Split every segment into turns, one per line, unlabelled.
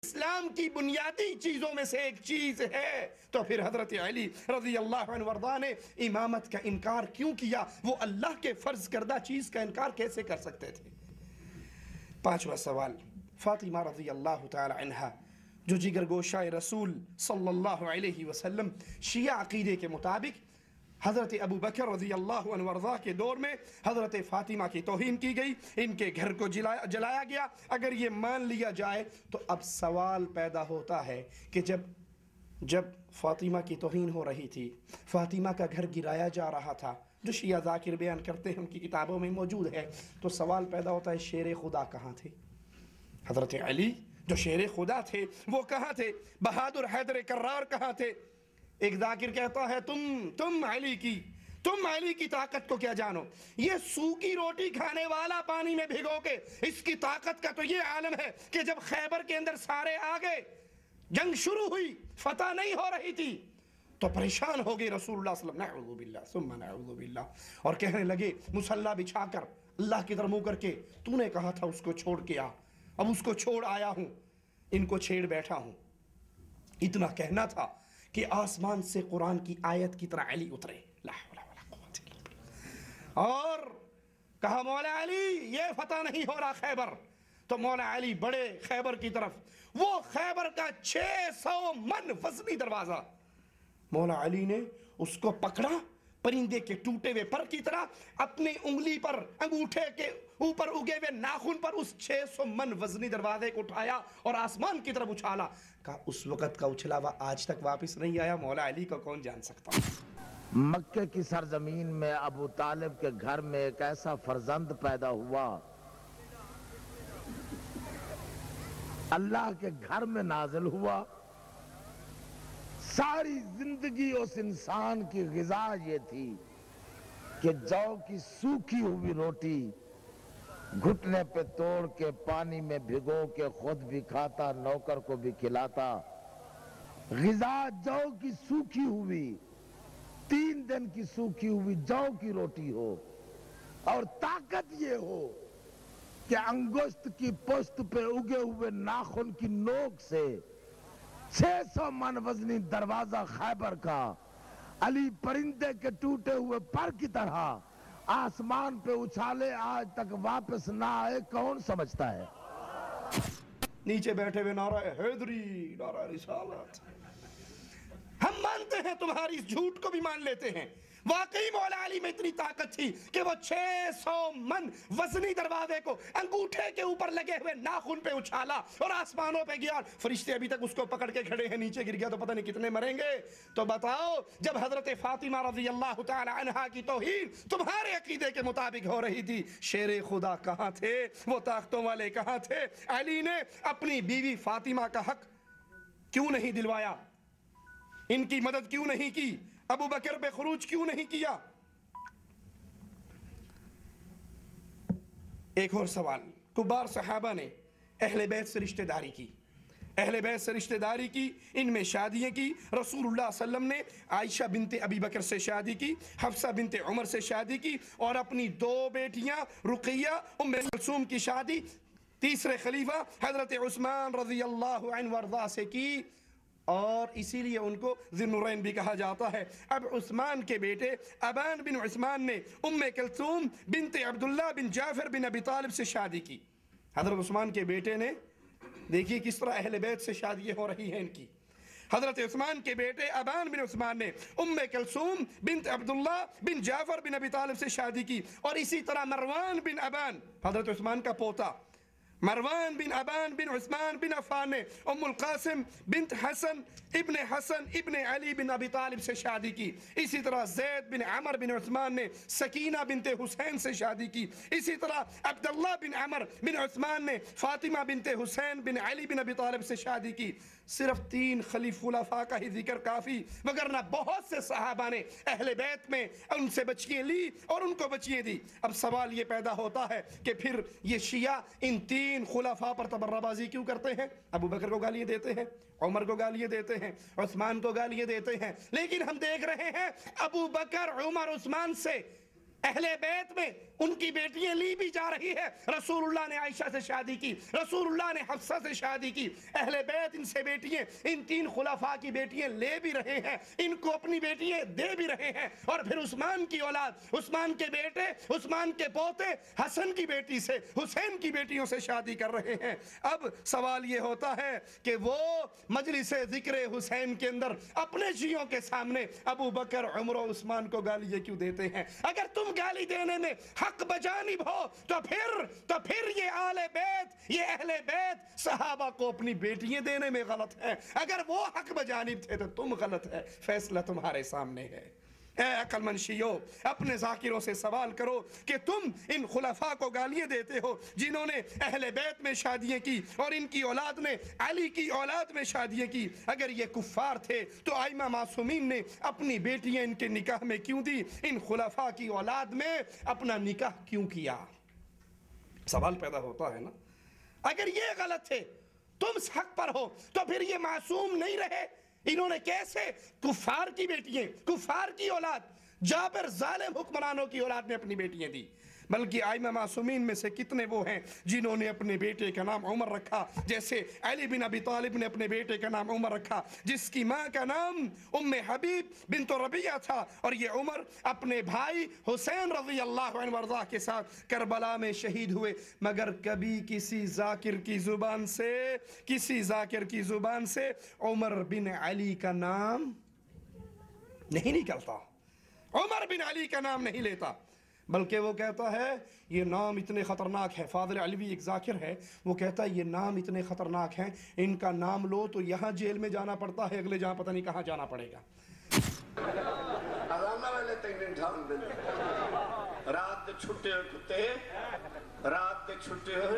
اسلام کی بنیادی چیزوں میں سے ایک چیز ہے، تو پھر حضرت علی رضی اللہ عنہ وارضاہ نے امامت کا انکار کیوں کیا؟ وہ اللہ کے فرض کردہ چیز کا انکار کیسے کر سکتے تھے؟ پانچواں سوال، فاطمہ رضی اللہ تعالی عنہ جو جگر گوشہ رسول صلی اللہ علیہ وسلم، شیعہ عقیدے کے مطابق حضرت ابو بکر رضی اللہ عنہ وارضاہ کے دور میں حضرت فاطمہ کی توہین کی گئی، ان کے گھر کو جلایا گیا۔ اگر یہ مان لیا جائے تو اب سوال پیدا ہوتا ہے کہ جب فاطمہ کی توہین ہو رہی تھی، فاطمہ کا گھر گرایا جا رہا تھا، جو شیعہ ذاکر بیان کرتے ہیں ان کی کتابوں میں موجود ہے، تو سوال پیدا ہوتا ہے شیر خدا کہاں تھے؟ حضرت علی جو شیر خدا تھے وہ کہاں تھے؟ بہادر حیدر کرار کہاں تھے؟ ایک ذاکر کہتا ہے تم علی کی طاقت کو کیا جانو؟ یہ سوکھی روٹی کھانے والا پانی میں بھگو کے، اس کی طاقت کا تو یہ عالم ہے کہ جب خیبر کے اندر سارے آگے، جنگ شروع ہوئی، فتح نہیں ہو رہی تھی، تو پریشان ہو گئے رسول اللہ صلی اللہ علیہ وسلم، نعوذ باللہ ثم نعوذ باللہ، اور کہنے لگے مسلح بچھا کر اللہ کی طرف منہ کر کے، تو نے کہا تھا اس کو چھوڑ کے آ، اب اس کو چھوڑ آیا ہوں، ان کو چھیڑ بیٹھا ہوں۔ اتنا کہنا تھا کہ آسمان سے قرآن کی آیت کی طرح علی اترے، لا حول ولا قوت الا باللہ، اور کہا مولا علی یہ فتح نہیں ہو رہا خیبر، تو مولا علی بڑے خیبر کی طرف، وہ خیبر کا 600 من وزنی دروازہ، مولا علی نے اس کو پکڑا پرندے کے ٹوٹے ہوئے پر کی طرح، اپنی انگلی پر، انگوٹھے کے اوپر اگے ہوئے ناخن پر اس 600 من وزنی دروازے کو اٹھایا اور آسمان کی طرف اچھالا۔ کہا اس وقت کا اچھلا ہوا آج تک واپس نہیں آیا، مولا علی کو کون جان سکتا؟
مکہ کی سرزمین میں ابو طالب کے گھر میں ایک ایسا فرزند پیدا ہوا، اللہ کے گھر میں نازل ہوا، ساری زندگی اس انسان کی غذا یہ تھی کہ جو کی سوکھی ہوئی روٹی گھٹنے پہ توڑ کے پانی میں بھگو کے خود بھی کھاتا، نوکر کو بھی کھلاتا۔ غذا جو کی سوکھی ہوئی، 3 دن کی سوکھی ہوئی جو کی روٹی ہو، اور طاقت یہ ہو کہ انگشت کی پشت پہ اگے ہوئے ناخن کی نوک سے 600 من وزنی دروازہ خیبر کا علی پرندے کے ٹوٹے ہوئے پر کی طرح آسمان پہ اچھالے، آج تک واپس نہ آئے، کون سمجھتا ہے؟
نیچے بیٹھے ہوئے نعرہ حیدری، نعرہ رسالت، ہم مانتے ہیں، تمہاری اس جھوٹ کو بھی مان لیتے ہیں۔ واقعی مولا علی میں اتنی طاقت تھی کہ وہ 600 من وزنی دروازے کو انگوٹھے کے اوپر لگے ہوئے ناخن پہ اچھالا اور آسمانوں پہ گیا، فرشتے ابھی تک اس کو پکڑ کے کھڑے ہیں، نیچے گر گیا تو پتہ نہیں کتنے مریں گے۔ تو بتاؤ جب حضرت فاطمہ رضی اللہ تعالی عنہا کی توہین تمہارے عقیدے کے مطابق ہو رہی تھی، شیر خدا کہاں تھے؟ وہ طاقتوں والے کہاں تھے؟ علی نے اپنی بیوی فاطمہ کا حق کیوں نہیں دلوایا؟ ان کی مدد کیوں نہیں کی؟ ابو بکر پہ خروج کیوں نہیں کیا؟ ایک اور سوال، کبار صحابہ نے اہل بیت سے رشتہ داری کی، اہل بیت سے رشتہ داری کی، ان میں شادیاں کی۔ رسول اللہ صلی اللہ علیہ وسلم نے عائشہ بنت ابی بکر سے شادی کی، حفصہ بنت عمر سے شادی کی، اور اپنی 2 بیٹیاں رقیہ ام کلثوم کی شادی تیسرے خلیفہ حضرت عثمان رضی اللہ عنہ وارضاہ سے کی، اور اسی لیے ان کو ذی النورین بھی کہا جاتا ہے۔ اب عثمان کے بیٹے ابان بن عثمان نے ام کلثوم بنت عبداللہ بن جعفر بن ابی طالب سے شادی کی۔ حضرت عثمان کے بیٹے نے، دیکھیے کس طرح اہل بیت سے شادیاں ہو رہی ہیں ان کی۔ حضرت عثمان کے بیٹے ابان بن عثمان نے ام کلثوم بنت عبداللہ بن جعفر بن ابی طالب سے شادی کی، اور اسی طرح مروان بن ابان، حضرت عثمان کا پوتا، مروان بن ابان بن عثمان بن عفان نے ام القاسم بنت حسن ابن علی بن ابی طالب سے شادی کی۔ اسی طرح زید بن عمر بن عثمان نے سکینہ بنت حسین سے شادی کی۔ اسی طرح عبداللہ بن عمر بن عثمان نے فاطمہ بنت حسین بن علی بن ابی طالب سے شادی کی۔ صرف 3 خلیفہ کا ہی ذکر کافی، وگرنہ بہت سے صحابہ نے اہل بیت میں ان سے بچیاں لی اور ان کو بچیاں دی۔ اب سوال یہ پیدا ہوتا ہے کہ پھر یہ شیعہ ان 3 خلفاء پر تبرہ بازی کیوں کرتے ہیں؟ ابو بکر کو گالیاں دیتے ہیں، عمر کو گالیاں دیتے ہیں، عثمان کو گالیاں دیتے ہیں، لیکن ہم دیکھ رہے ہیں ابو بکر، عمر، عثمان سے اہل بیت میں ان کی بیٹیاں لی بھی جا رہی ہے. رسول اللہ نے عائشہ سے شادی کی, رسول اللہ نے حفصہ سے شادی کی, اہل بیت ان سے بیٹیاں, ان 3 خلفاء کی بیٹیاں لے بھی رہے ہیں, ان کو اپنی بیٹیاں دے بھی رہے ہیں, اور پھر عثمان کی اولاد, عثمان کے بیٹے, عثمان کے پوتے حسن کی بیٹی سے, حسین کی بیٹیوں سے شادی کر رہے ہیں. اب سوال یہ ہوتا ہے کہ وہ مجلس ذکر حسین کے اندر اپنے شیعوں کے سامنے ابو بکر, عمر و عثمان کو گالی کیوں دیتے ہیں؟ اگر تم گالی دینے میں حق بجانب ہو تو پھر یہ آل بیت, یہ اہل بیت صحابہ کو اپنی بیٹیاں دینے میں غلط ہے. اگر وہ حق بجانب تھے تو تم غلط ہے. فیصلہ تمہارے سامنے ہے. اے عقل مند شیعو, اپنے ذاکروں سے سوال کرو کہ تم ان خلفاء کو گالیاں دیتے ہو جنہوں نے اہل بیت میں شادیاں کی اور ان کی اولاد نے علی کی اولاد میں شادیاں کی. اگر یہ کفار تھے تو ائمہ معصومین نے اپنی بیٹیاں ان کے نکاح میں کیوں دی؟ ان خلفاء کی اولاد میں اپنا نکاح کیوں کیا؟ سوال پیدا ہوتا ہے نا. اگر یہ غلط تھے, تم حق پر ہو, تو پھر یہ معصوم نہیں رہے. انہوں نے کیسے کفار کی بیٹیاں, کفار کی اولاد, جابر ظالم حکمرانوں کی اولاد میں اپنی بیٹیاں دی؟ بلکہ ائمہ معصومین میں سے کتنے وہ ہیں جنہوں نے اپنے بیٹے کا نام عمر رکھا, جیسے علی بن ابی طالب نے اپنے بیٹے کا نام عمر رکھا, جس کی ماں کا نام ام حبیب بنت ربیعہ تھا, اور یہ عمر اپنے بھائی حسین رضی اللہ عنہ وارضاہ کے ساتھ کربلا میں شہید ہوئے. مگر کبھی کسی ذاکر کی زبان سے عمر بن علی کا نام نہیں نکلتا, عمر بن علی کا نام نہیں لیتا, بلکہ وہ کہتا ہے یہ نام اتنے خطرناک ہے. فاضل علوی ایک ذاکر ہے, وہ کہتا ہے یہ نام اتنے خطرناک ہیں, ان کا نام لو تو یہاں جیل میں جانا پڑتا ہے, اگلے جہاں پتہ نہیں کہاں جانا پڑے گا.
رات دے چھٹے ہوئے کتے, رات دے چھٹے ہوئے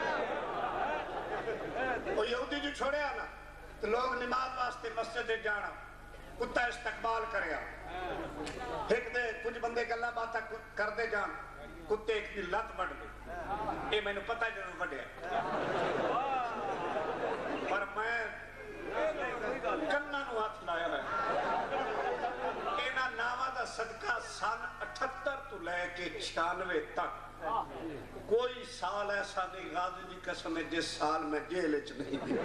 وہ یہودی جو چھوڑے آنا تو لوگ نماز واسطے مسجد جانا, کتا استقبال کریا, ایک دے کچھ بندے گلا باتہ کر دے جان, کتے ایک دی لت بڑھ گئی. یہ میں نے پتہ جنہوں بڑھیا, پر میں کنہ نو ہاتھ لایا ہے. اینا نامہ دا صدقہ سن 78 تو لے کے 96 تک کوئی سال ایسا نہیں, غازی دی قسم ہے, جس سال میں جیل اچ نہیں دی.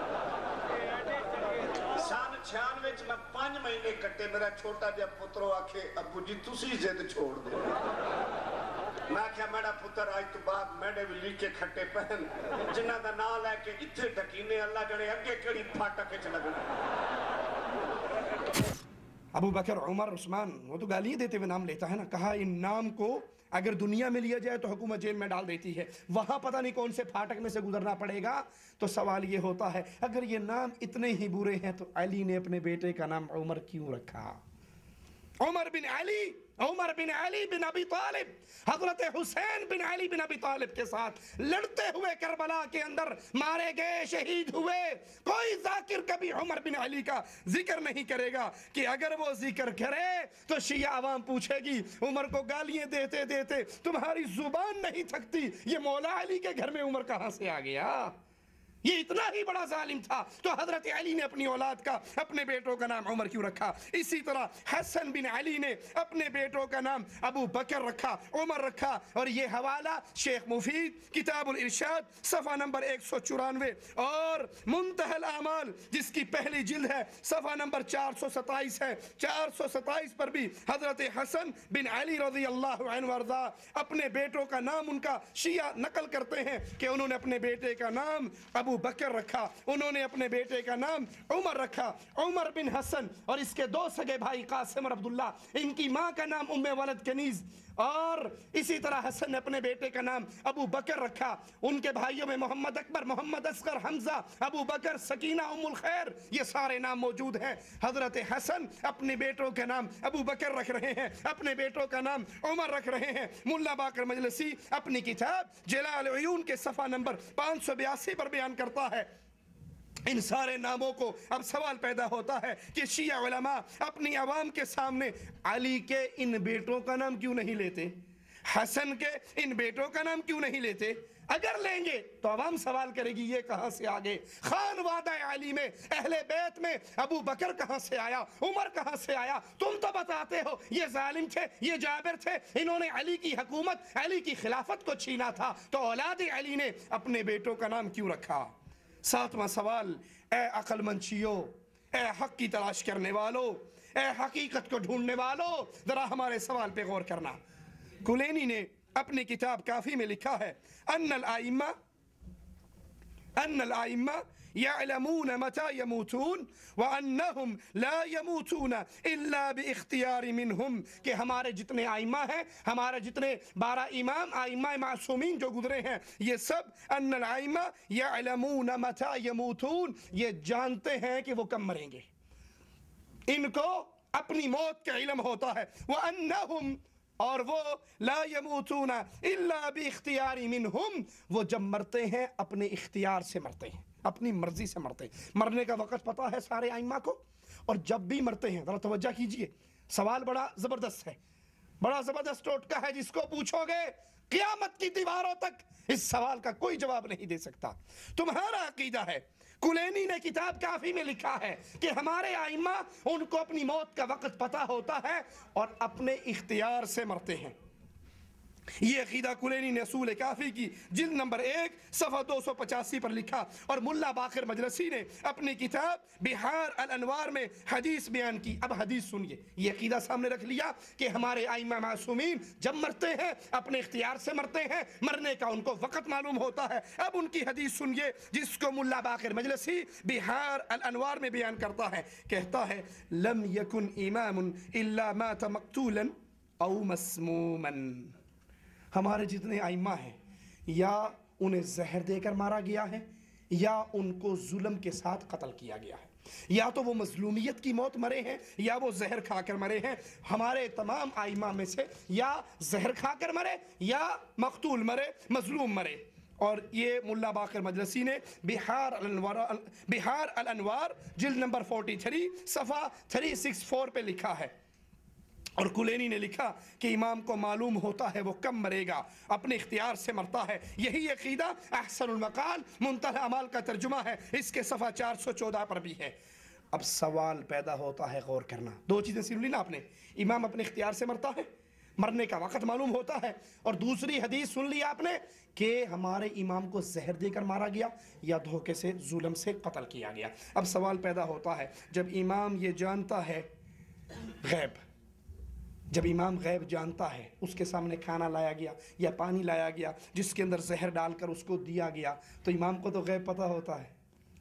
سن 96 میں 5 مہینے کٹے. میرا چھوٹا جا پترو آکھے ابو جی تسی زد چھوڑ دے. میں کیا میرا پتر آج تو بعد میڈے بھی لیکے کھٹے پہن جنہ دا نام لے کے اتھے ڈھکینے, اللہ جڑے اگے کڑی پھاٹا کے چلگنا.
ابو بکر, عمر, عثمان, وہ تو گالیاں دیتے ہوئے نام لیتا ہے نا. کہا ان نام کو اگر دنیا میں لیا جائے تو حکومت جیل میں ڈال دیتی ہے, وہاں پتہ نہیں کون سے پھاٹک میں سے گزرنا پڑے گا. تو سوال یہ ہوتا ہے اگر یہ نام اتنے ہی برے ہیں تو علی نے اپنے بیٹے کا نام عمر کیوں رکھا؟ عمر بن علی بن ابی طالب, حضرت حسین بن علی بن ابی طالب کے ساتھ لڑتے ہوئے کربلا کے اندر مارے گئے, شہید ہوئے. کوئی ذاکر کبھی عمر بن علی کا ذکر نہیں کرے گا کہ اگر وہ ذکر کرے تو شیعہ عوام پوچھے گی عمر کو گالیاں دیتے دیتے تمہاری زبان نہیں تھکتی, یہ مولا علی کے گھر میں عمر کہاں سے آ گیا؟ یہ اتنا ہی بڑا ظالم تھا. تو حضرت علی نے اپنی اولاد کا, اپنے بیٹوں کا نام عمر کیوں رکھا؟ اسی طرح حسن بن علی نے اپنے بیٹوں کا نام ابو بکر رکھا, عمر رکھا. اور یہ حوالہ شیخ مفید کتاب الارشاد صفحہ نمبر 194 اور منتہی الاعمال جس کی پہلی جلد ہے صفحہ نمبر 427 ہے. 427 پر بھی حضرت حسن بن علی رضی اللہ عنہ وارضا اپنے بیٹوں کا نام ان کا شیعہ نقل کرتے ہیں کہ انہوں نے اپنے بیٹے کا نام ابو بکر رکھا, انہوں نے اپنے بیٹے کا نام عمر رکھا. عمر بن حسن اور اس کے 2 سگے بھائی قاسم اور عبداللہ, ان کی ماں کا نام ام ولد کنیز, اور اسی طرح حسن نے اپنے بیٹے کا نام ابو بکر رکھا. ان کے بھائیوں میں محمد اکبر, محمد اصغر, حمزہ, ابو بکر, سکینہ, ام الخیر, یہ سارے نام موجود ہیں. حضرت حسن اپنے بیٹوں کا نام ابو بکر رکھ رہے ہیں, اپنے بیٹوں کا نام عمر رکھ رہے ہیں. ملا باقر مجلسی اپنی کتاب جلال عیون کے صفحہ نمبر 582 پر بیان کرتا ہے ان سارے ناموں کو. اب سوال پیدا ہوتا ہے کہ شیعہ علماء اپنی عوام کے سامنے علی کے ان بیٹوں کا نام کیوں نہیں لیتے, حسن کے ان بیٹوں کا نام کیوں نہیں لیتے؟ اگر لیں گے تو عوام سوال کرے گی یہ کہاں سے آگے؟ خان وعدہ علی میں، اہل بیت میں ابو بکر کہاں سے آیا، عمر کہاں سے آیا؟ تم تو بتاتے ہو یہ ظالم تھے، یہ جابر تھے، انہوں نے علی کی حکومت، علی کی خلافت کو چھینا تھا، تو اولاد علی نے اپنے بیٹوں کا نام کیوں رکھا؟ ساتواں سوال، اے عقل مند شیعو، اے حق کی تلاش کرنے والو، اے حقیقت کو ڈھونڈنے والو، ذرا ہمارے سوال پہ غور کرنا۔ کلینی نے اپنی کتاب کافی میں لکھا ہے ان الائمہ یعلمون متى يموتون وانہم لا يموتون الا باختیار منہم، کہ ہمارے جتنے ائمہ ہیں، ہمارے جتنے 12 امام ائمہ معصومین جو گزرے ہیں، یہ سب ان الائمہ یعلمون متى يموتون، یہ جانتے ہیں کہ وہ کب مریں گے، ان کو اپنی موت کا علم ہوتا ہے، وانہم، اور وہ لا یموتون الا باختیار منہم، وہ جب مرتے ہیں اپنے اختیار سے مرتے ہیں، اپنی مرضی سے مرتے ہیں۔ مرنے کا وقت پتہ ہے سارے ائمہ کو، اور جب بھی مرتے ہیں، ذرا توجہ کیجئے، سوال بڑا زبردست ہے، بڑا زبردست ٹوٹکا ہے، جس کو پوچھو گے قیامت کی دیواروں تک اس سوال کا کوئی جواب نہیں دے سکتا۔ تمہارا عقیدہ ہے، کلینی نے کتاب کافی میں لکھا ہے کہ ہمارے ائمہ ان کو اپنی موت کا وقت پتہ ہوتا ہے اور اپنے اختیار سے مرتے ہیں۔ یہ عقیدہ کلینی نے اصول کافی کی جلد نمبر 1 صفحہ 285 پر لکھا، اور ملا باقر مجلسی نے اپنی کتاب بحار الانوار میں حدیث بیان کی۔ اب حدیث سنیے، یہ عقیدہ سامنے رکھ لیا کہ ہمارے ائمہ معصومین جب مرتے ہیں اپنے اختیار سے مرتے ہیں، مرنے کا ان کو وقت معلوم ہوتا ہے۔ اب ان کی حدیث سنیے جس کو ملا باقر مجلسی بحار الانوار میں بیان کرتا ہے، کہتا ہے لم یکن امام الا مات مقتولا او مسموما، ہمارے جتنے ائمہ ہیں یا انہیں زہر دے کر مارا گیا ہے یا ان کو ظلم کے ساتھ قتل کیا گیا ہے، یا تو وہ مظلومیت کی موت مرے ہیں یا وہ زہر کھا کر مرے ہیں۔ ہمارے تمام ائمہ میں سے یا زہر کھا کر مرے یا مقتول مرے، مظلوم مرے۔ اور یہ ملا باقر مجلسی نے بحار الانوار جلد نمبر 43 صفحہ 364 پہ لکھا ہے۔ اور کلینی نے لکھا کہ امام کو معلوم ہوتا ہے وہ کب مرے گا، اپنے اختیار سے مرتا ہے۔ یہی عقیدہ احسن المقال منتہی اعمال کا ترجمہ ہے، اس کے صفحہ 414 پر بھی ہے۔ اب سوال پیدا ہوتا ہے، غور کرنا، دو چیزیں سن لی نا آپ نے، امام اپنے اختیار سے مرتا ہے، مرنے کا وقت معلوم ہوتا ہے، اور دوسری حدیث سن لی آپ نے کہ ہمارے امام کو زہر دے کر مارا گیا یا دھوکے سے، ظلم سے قتل کیا گیا۔ اب سوال پیدا ہوتا ہے، جب امام یہ جانتا ہے غیب، جب امام غیب جانتا ہے، اس کے سامنے کھانا لایا گیا یا پانی لایا گیا جس کے اندر زہر ڈال کر اس کو دیا گیا، تو امام کو تو غیب پتہ ہوتا ہے،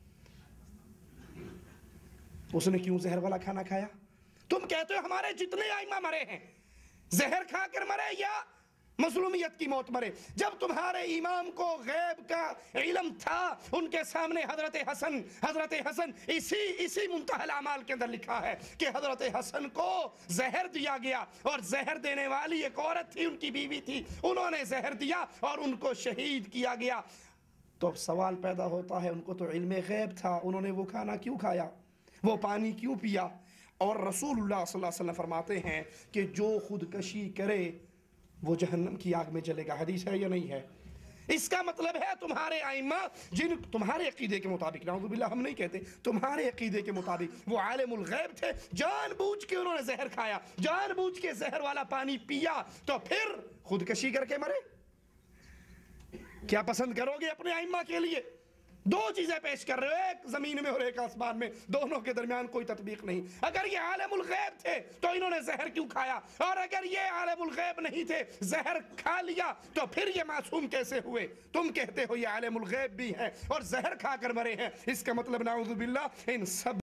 اس نے کیوں زہر والا کھانا کھایا؟ تم کہتے ہو ہمارے جتنے ائمہ مرے ہیں زہر کھا کر مرے یا مظلومیت کی موت مرے۔ جب تمہارے امام کو غیب کا علم تھا، ان کے سامنے حضرت حسن اسی منتہی الاعمال کے اندر لکھا ہے کہ حضرت حسن کو زہر دیا گیا، اور زہر دینے والی ایک عورت تھی، ان کی بیوی تھی، انہوں نے زہر دیا اور ان کو شہید کیا گیا۔ تو اب سوال پیدا ہوتا ہے، ان کو تو علم غیب تھا، انہوں نے وہ کھانا کیوں کھایا، وہ پانی کیوں پیا؟ اور رسول اللہ صلی اللہ علیہ وسلم فرماتے ہیں کہ جو خودکشی کرے وہ جہنم کی آگ میں جلے گا۔ حدیث ہے یا نہیں ہے؟ اس کا مطلب ہے تمہارے ائمہ جن تمہارے عقیدے کے مطابق، نعوذ باللہ ہم نہیں کہتے، تمہارے عقیدے کے مطابق وہ عالم الغیب تھے، جان بوجھ کے انہوں نے زہر کھایا، جان بوجھ کے زہر والا پانی پیا، تو پھر خودکشی کر کے مرے۔ کیا پسند کرو گے اپنے ائمہ کے لیے؟ دو چیزیں پیش کر رہے ہو، ایک زمین میں اور ایک آسمان میں، دونوں کے درمیان کوئی تطبیق نہیں۔ اگر یہ عالم الغیب تھے تو انہوں نے زہر کیوں کھایا، اور اگر یہ عالم الغیب نہیں تھے، زہر کھا لیا، تو پھر یہ معصوم کیسے ہوئے؟ تم کہتے ہو یہ عالم الغیب بھی ہیں اور زہر کھا کر مرے ہیں، اس کا مطلب نعوذ باللہ ان سب